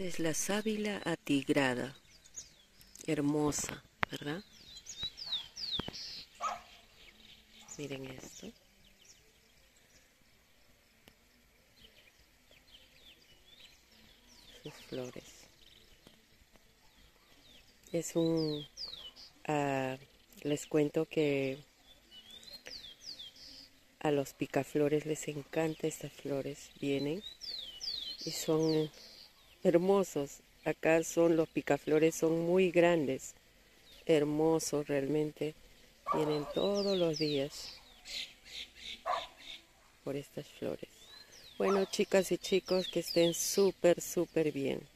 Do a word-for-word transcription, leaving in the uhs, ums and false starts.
Esta es la sábila atigrada, hermosa, ¿verdad? Miren esto. Sus flores. Es un... Uh, les cuento que a los picaflores les encanta estas flores. Vienen y son hermosos. Acá son los picaflores, son muy grandes, hermosos realmente. Vienen todos los días por estas flores. Bueno, chicas y chicos, que estén súper, súper bien.